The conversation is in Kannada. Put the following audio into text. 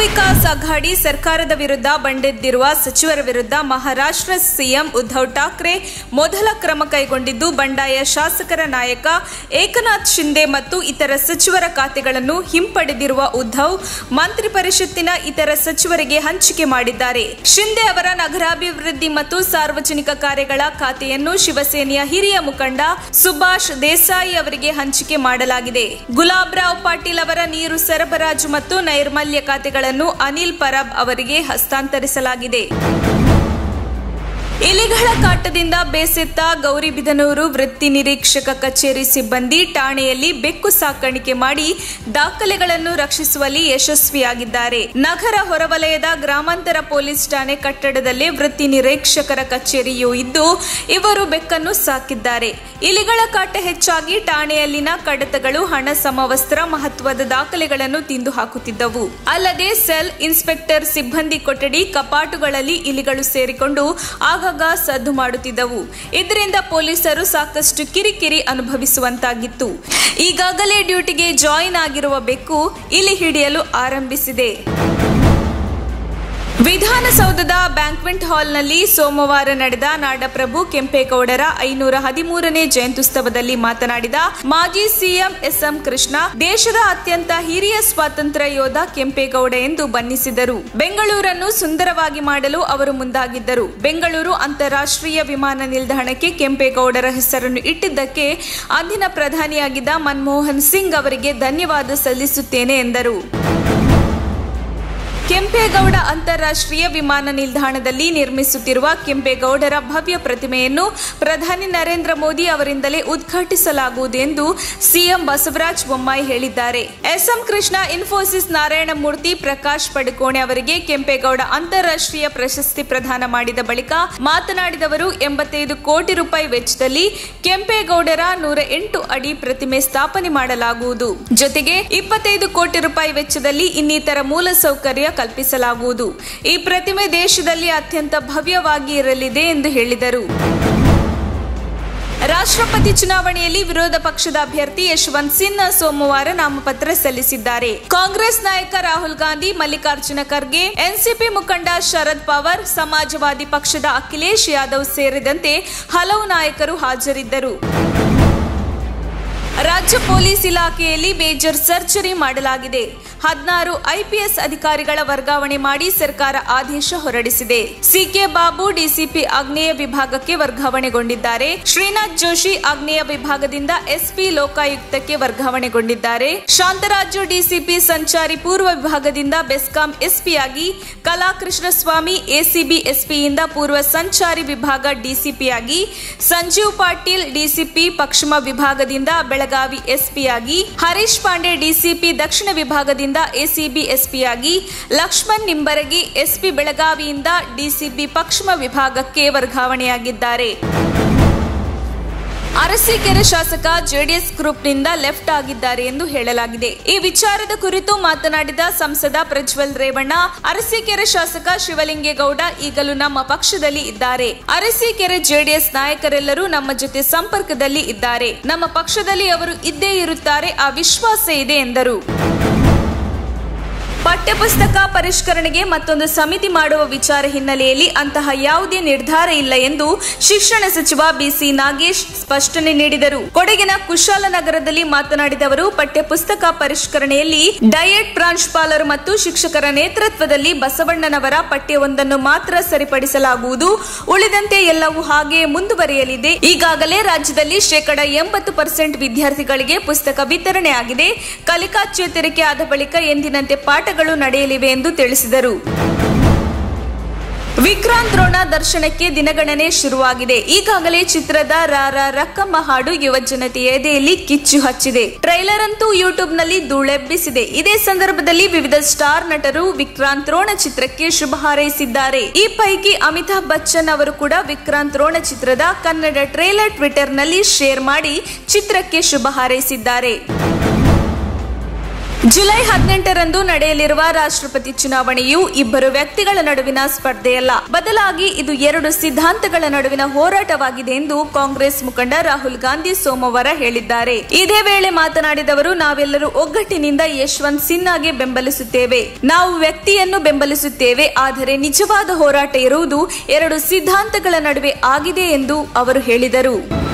ಮಹಾವಿಕಾಸ್ ಅಘಾಡಿ ಸರ್ಕಾರದ ವಿರುದ್ಧ ಬಂಡೆದ್ದಿರುವ ಸಚಿವರ ವಿರುದ್ಧ ಮಹಾರಾಷ್ಟ್ರ ಸಿಎಂ ಉದ್ಧವ್ ಠಾಕ್ರೆ ಮೊದಲ ಕ್ರಮ ಕೈಗೊಂಡಿದ್ದು, ಬಂಡಾಯ ಶಾಸಕರ ನಾಯಕ ಏಕನಾಥ್ ಶಿಂದೆ ಮತ್ತು ಇತರ ಸಚಿವರ ಖಾತೆಗಳನ್ನು ಹಿಂಪಡೆದಿರುವ ಉದ್ಧವ್ ಮಂತ್ರಿ ಪರಿಷತ್ತಿನ ಇತರ ಸಚಿವರಿಗೆ ಹಂಚಿಕೆ ಮಾಡಿದ್ದಾರೆ. ಶಿಂದೆ ಅವರ ನಗರಾಭಿವೃದ್ಧಿ ಮತ್ತು ಸಾರ್ವಜನಿಕ ಕಾರ್ಯಗಳ ಖಾತೆಯನ್ನು ಶಿವಸೇನೆಯ ಹಿರಿಯ ಮುಖಂಡ ಸುಭಾಷ್ ದೇಸಾಯಿ ಅವರಿಗೆ ಹಂಚಿಕೆ ಮಾಡಲಾಗಿದೆ. ಗುಲಾಬ್ರಾವ್ ಪಾಟೀಲ್ ಅವರ ನೀರು ಸರಬರಾಜು ಮತ್ತು ನೈರ್ಮಲ್ಯ ಖಾತೆಗಳನ್ನು ಅನಿಲ್ ಪರಬ್ ಅವರಿಗೆ ಹಸ್ತಾಂತರಿಸಲಾಗಿದೆ. ಇಲಿಗಳ ಕಾಟದಿಂದ ಬೇಸೆತ್ತ ಗೌರಿಬಿದನೂರು ವೃತ್ತಿ ನಿರೀಕ್ಷಕ ಕಚೇರಿ ಸಿಬ್ಬಂದಿ ಠಾಣೆಯಲ್ಲಿ ಬೆಕ್ಕು ಸಾಕಾಣಿಕೆ ಮಾಡಿ ದಾಖಲೆಗಳನ್ನು ರಕ್ಷಿಸುವಲ್ಲಿ ಯಶಸ್ವಿಯಾಗಿದ್ದಾರೆ. ನಗರ ಹೊರವಲಯದ ಗ್ರಾಮಾಂತರ ಪೊಲೀಸ್ ಠಾಣೆ ಕಟ್ಟಡದಲ್ಲಿ ವೃತ್ತಿ ನಿರೀಕ್ಷಕರ ಕಚೇರಿಯೂ ಇದ್ದು, ಇವರು ಬೆಕ್ಕನ್ನು ಸಾಕಿದ್ದಾರೆ. ಇಲಿಗಳ ಕಾಟ ಹೆಚ್ಚಾಗಿ ಠಾಣೆಯಲ್ಲಿನ ಕಡತಗಳು, ಹಣ, ಸಮವಸ್ತ್ರ, ಮಹತ್ವದ ದಾಖಲೆಗಳನ್ನು ತಿಂದು ಹಾಕುತ್ತಿದ್ದವು. ಅಲ್ಲದೆ ಸೆಲ್ ಇನ್ಸ್ಪೆಕ್ಟರ್ ಸಿಬ್ಬಂದಿ ಕೊಠಡಿ, ಕಪಾಟುಗಳಲ್ಲಿ ಇಲಿಗಳು ಸೇರಿಕೊಂಡು ಆಗಾಗ ಸದ್ದು ಮಾಡುತ್ತಿದ್ದವು. ಇದರಿಂದ ಪೊಲೀಸರು ಸಾಕಷ್ಟು ಕಿರಿಕಿರಿ ಅನುಭವಿಸುವಂತಾಗಿತ್ತು. ಈಗಾಗಲೇ ಡ್ಯೂಟಿಗೆ ಜಾಯಿನ್ ಆಗಿರುವ ಬೆಕ್ಕು ಇಲಿ ಹಿಡಿಯಲು ಆರಂಭಿಸಿದೆ. ವಿಧಾನಸೌಧದ ಬ್ಯಾಂಕ್ವೆಟ್ ಹಾಲ್ನಲ್ಲಿ ಸೋಮವಾರ ನಡೆದ ನಾಡಪ್ರಭು ಕೆಂಪೇಗೌಡರ 513ನೇ ಜಯಂತ್ಯುತ್ಸವದಲ್ಲಿ ಮಾತನಾಡಿದ ಮಾಜಿ ಸಿಎಂ ಎಸ್.ಎಂ. ಕೃಷ್ಣ, ದೇಶದ ಅತ್ಯಂತ ಹಿರಿಯ ಸ್ವಾತಂತ್ರ್ಯ ಯೋಧ ಕೆಂಪೇಗೌಡ ಎಂದು ಬಣ್ಣಿಸಿದರು. ಬೆಂಗಳೂರನ್ನು ಸುಂದರವಾಗಿ ಮಾಡಲು ಅವರು ಮುಂದಾಗಿದ್ದರು. ಬೆಂಗಳೂರು ಅಂತಾರಾಷ್ಟ್ರೀಯ ವಿಮಾನ ನಿಲ್ದಾಣಕ್ಕೆ ಕೆಂಪೇಗೌಡರ ಹೆಸರನ್ನು ಇಟ್ಟಿದ್ದಕ್ಕೆ ಅಂದಿನ ಪ್ರಧಾನಿಯಾಗಿದ್ದ ಮನಮೋಹನ್ ಸಿಂಗ್ ಅವರಿಗೆ ಧನ್ಯವಾದ ಸಲ್ಲಿಸುತ್ತೇನೆ ಎಂದರು. ಕೆಂಪೇಗೌಡ ಅಂತಾರಾಷ್ಟ್ರೀಯ ವಿಮಾನ ನಿಲ್ದಾಣದಲ್ಲಿ ನಿರ್ಮಿಸುತ್ತಿರುವ ಕೆಂಪೇಗೌಡರ ಭವ್ಯ ಪ್ರತಿಮೆಯನ್ನು ಪ್ರಧಾನಿ ನರೇಂದ್ರ ಮೋದಿ ಅವರಿಂದಲೇ ಉದ್ಘಾಟಿಸಲಾಗುವುದು ಎಂದು ಸಿಎಂ ಬಸವರಾಜ ಬೊಮ್ಮಾಯಿ ಹೇಳಿದ್ದಾರೆ. ಎಸ್.ಎಂ. ಕೃಷ್ಣ, ಇನ್ಫೋಸಿಸ್ ನಾರಾಯಣಮೂರ್ತಿ, ಪ್ರಕಾಶ್ ಪಡುಕೋಣೆ ಅವರಿಗೆ ಕೆಂಪೇಗೌಡ ಅಂತಾರಾಷ್ಟ್ರೀಯ ಪ್ರಶಸ್ತಿ ಪ್ರದಾನ ಮಾಡಿದ ಬಳಿಕ ಮಾತನಾಡಿದವರು, 85 ಕೋಟಿ ರೂಪಾಯಿ ವೆಚ್ಚದಲ್ಲಿ ಕೆಂಪೇಗೌಡರ 108 ಅಡಿ ಪ್ರತಿಮೆ ಸ್ಥಾಪನೆ ಮಾಡಲಾಗುವುದು. ಜೊತೆಗೆ 25 ಕೋಟಿ ರೂಪಾಯಿ ವೆಚ್ಚದಲ್ಲಿ ಇನ್ನಿತರ ಮೂಲಸೌಕರ್ಯ ಕಲ್ಪಿಸಲಾಗುವುದು. ಈ ಪ್ರತಿಮೆ ದೇಶದಲ್ಲಿ ಅತ್ಯಂತ ಭವ್ಯವಾಗಿ ಇರಲಿದೆ ಎಂದು ಹೇಳಿದರು. ರಾಷ್ಟ್ರಪತಿ ಚುನಾವಣೆಯಲ್ಲಿ ವಿರೋಧ ಪಕ್ಷದ ಅಭ್ಯರ್ಥಿ ಯಶವಂತ್ ಸಿನ್ಹಾ ಸೋಮವಾರ ನಾಮಪತ್ರ ಸಲ್ಲಿಸಿದ್ದಾರೆ. ಕಾಂಗ್ರೆಸ್ ನಾಯಕ ರಾಹುಲ್ ಗಾಂಧಿ, ಮಲ್ಲಿಕಾರ್ಜುನ ಖರ್ಗೆ, ಎನ್ಸಿಪಿ ಮುಖಂಡ ಶರದ್ ಪವಾರ್, ಸಮಾಜವಾದಿ ಪಕ್ಷದ ಅಖಿಲೇಶ್ ಯಾದವ್ ಸೇರಿದಂತೆ ಹಲವು ನಾಯಕರು ಹಾಜರಿದ್ದರು. ರಾಜ್ಯ ಪೊಲೀಸ್ ಇಲಾಖೆಯಲ್ಲಿ ಮೇಜರ್ ಸರ್ಜರಿ ಮಾಡಲಾಗಿದೆ. 16 ಐಪಿಎಸ್ ಅಧಿಕಾರಿಗಳ ವರ್ಗಾವಣೆ ಮಾಡಿ ಸರ್ಕಾರ ಆದೇಶ ಹೊರಡಿಸಿದೆ. ಸಿಕೆ ಬಾಬು ಡಿಸಿಪಿ ಆಗ್ನೇಯ ವಿಭಾಗಕ್ಕೆ ವರ್ಗಾವಣೆಗೊಂಡಿದ್ದಾರೆ. ಶ್ರೀನಾಥ್ ಜೋಶಿ ಆಗ್ನೇಯ ವಿಭಾಗದಿಂದ ಎಸ್ಪಿ ಲೋಕಾಯುಕ್ತಕ್ಕೆ ವರ್ಗಾವಣೆಗೊಂಡಿದ್ದಾರೆ. ಶಾಂತರಾಜು ಡಿಸಿಪಿ ಸಂಚಾರಿ ಪೂರ್ವ ವಿಭಾಗದಿಂದ ಬೆಸ್ಕಾಂ ಎಸ್ಪಿಯಾಗಿ, ಕಲಾಕೃಷ್ಣಸ್ವಾಮಿ ಎಸಿಬಿ ಎಸ್ಪಿಯಿಂದ ಪೂರ್ವ ಸಂಚಾರಿ ವಿಭಾಗ ಡಿಸಿಪಿಯಾಗಿ, ಸಂಜೀವ್ ಪಾಟೀಲ್ ಡಿಸಿಪಿ ಪಶ್ಚಿಮ ವಿಭಾಗದಿಂದ ಬೆಳಗಾವಿ ಎಸ್ಪಿಯಾಗಿ, ಹರೀಶ್ ಪಾಂಡೆ ಡಿಸಿಪಿ ದಕ್ಷಿಣ ವಿಭಾಗದಿಂದ ಎಸಿಬಿ ಎಸ್ಪಿಯಾಗಿ, ಲಕ್ಷ್ಮಣ್ ನಿಂಬರಗಿ ಎಸ್ಪಿ ಬೆಳಗಾವಿಯಿಂದ ಡಿಸಿಬಿ ಪಶ್ಚಿಮ ವಿಭಾಗಕ್ಕೆ ವರ್ಗಾವಣೆಯಾಗಿದ್ದಾರೆ. ಅರಸೀಕೆರೆ ಶಾಸಕ ಜೆಡಿಎಸ್ ಗ್ರೂಪ್ನಿಂದ ಲೆಫ್ಟ್ ಆಗಿದ್ದಾರೆ ಎಂದು ಹೇಳಲಾಗಿದೆ. ಈ ವಿಚಾರದ ಕುರಿತು ಮಾತನಾಡಿದ ಸಂಸದ ಪ್ರಜ್ವಲ್ ರೇವಣ್ಣ, ಅರಸೀಕೆರೆ ಶಾಸಕ ಶಿವಲಿಂಗೇಗೌಡ ಈಗಲೂ ನಮ್ಮ ಪಕ್ಷದಲ್ಲಿ ಇದ್ದಾರೆ. ಅರಸೀಕೆರೆ ಜೆಡಿಎಸ್ ನಾಯಕರೆಲ್ಲರೂ ನಮ್ಮ ಜೊತೆ ಸಂಪರ್ಕದಲ್ಲಿ ಇದ್ದಾರೆ. ನಮ್ಮ ಪಕ್ಷದಲ್ಲಿ ಅವರು ಇದ್ದೇ ಇರುತ್ತಾರೆ, ಆ ವಿಶ್ವಾಸ ಇದೆ ಎಂದರು. ಪಠ್ಯಪುಸ್ತಕ ಪರಿಷ್ಕರಣೆಗೆ ಮತ್ತೊಂದು ಸಮಿತಿ ಮಾಡುವ ವಿಚಾರ ಹಿನ್ನೆಲೆಯಲ್ಲಿ ಅಂತಹ ಯಾವುದೇ ನಿರ್ಧಾರ ಇಲ್ಲ ಎಂದು ಶಿಕ್ಷಣ ಸಚಿವ ಬಿಸಿ ನಾಗೇಶ್ ಸ್ಪಷ್ಟನೆ ನೀಡಿದರು. ಕೊಡಗಿನ ಕುಶಾಲನಗರದಲ್ಲಿ ಮಾತನಾಡಿದ ಅವರು, ಪಠ್ಯಪುಸ್ತಕ ಪರಿಷ್ಕರಣೆಯಲ್ಲಿ ಡಯಟ್ ಪ್ರಾಂಶುಪಾಲರು ಮತ್ತು ಶಿಕ್ಷಕರ ನೇತೃತ್ವದಲ್ಲಿ ಬಸವಣ್ಣನವರ ಪಠ್ಯವೊಂದನ್ನು ಮಾತ್ರ ಸರಿಪಡಿಸಲಾಗುವುದು. ಉಳಿದಂತೆ ಎಲ್ಲವೂ ಹಾಗೆಯೇ ಮುಂದುವರಿಯಲಿದೆ. ಈಗಾಗಲೇ ರಾಜ್ಯದಲ್ಲಿ 80% ವಿದ್ಯಾರ್ಥಿಗಳಿಗೆ ಪುಸ್ತಕ ವಿತರಣೆ ಆಗಿದೆ. ಕಲಿಕಾ ಚೇತರಿಕೆ ಆದ ಬಳಿಕ ಎಂದಿನಂತೆ ಪಾಠಗಳು ನಡೆಯಲಿವೆ ಎಂದು ತಿಳಿಸಿದರು. ವಿಕ್ರಾಂತ್ ರೋಣ ದರ್ಶನಕ್ಕೆ ದಿನಗಣನೆ ಶುರುವಾಗಿದೆ. ಈಗಾಗಲೇ ಚಿತ್ರದ ರಾರ ರಕ್ಕಮ್ಮ ಹಾಡು ಯುವಜನತೆಯ ಎದೆಯಲ್ಲಿ ಕಿಚ್ಚು ಹಚ್ಚಿದೆ. ಟ್ರೈಲರ್ ಅಂತೂ ಯೂಟ್ಯೂಬ್ನಲ್ಲಿ ಧೂಳೆಬ್ಬಿಸಿದೆ. ಇದೇ ಸಂದರ್ಭದಲ್ಲಿ ವಿವಿಧ ಸ್ಟಾರ್ ನಟರು ವಿಕ್ರಾಂತ್ ರೋಣ ಚಿತ್ರಕ್ಕೆ ಶುಭ ಹಾರೈಸಿದ್ದಾರೆ. ಈ ಪೈಕಿ ಅಮಿತಾಬ್ ಬಚ್ಚನ್ ಅವರು ಕೂಡ ವಿಕ್ರಾಂತ್ ರೋಣ ಚಿತ್ರದ ಕನ್ನಡ ಟ್ರೈಲರ್ ಟ್ವಿಟರ್ನಲ್ಲಿ ಶೇರ್ ಮಾಡಿ ಚಿತ್ರಕ್ಕೆ ಶುಭ ಹಾರೈಸಿದ್ದಾರೆ. ಜುಲೈ 18ರಂದು ನಡೆಯಲಿರುವ ರಾಷ್ಟ್ರಪತಿ ಚುನಾವಣೆಯು ಇಬ್ಬರು ವ್ಯಕ್ತಿಗಳ ನಡುವಿನ ಸ್ಪರ್ಧೆಯಲ್ಲ, ಬದಲಾಗಿ ಇದು ಎರಡು ಸಿದ್ಧಾಂತಗಳ ನಡುವಿನ ಹೋರಾಟವಾಗಿದೆ ಎಂದು ಕಾಂಗ್ರೆಸ್ ಮುಖಂಡ ರಾಹುಲ್ ಗಾಂಧಿ ಸೋಮವಾರ ಹೇಳಿದ್ದಾರೆ. ಇದೇ ವೇಳೆ ಮಾತನಾಡಿದವರು, ನಾವೆಲ್ಲರೂ ಒಗ್ಗಟ್ಟಿನಿಂದ ಯಶವಂತ್ ಸಿನ್ಹಾಗೆ ಬೆಂಬಲಿಸುತ್ತೇವೆ. ನಾವು ವ್ಯಕ್ತಿಯನ್ನು ಬೆಂಬಲಿಸುತ್ತೇವೆ, ಆದರೆ ನಿಜವಾದ ಹೋರಾಟ ಇರುವುದು ಎರಡು ಸಿದ್ಧಾಂತಗಳ ನಡುವೆ ಆಗಿದೆ ಎಂದು ಅವರು ಹೇಳಿದರು.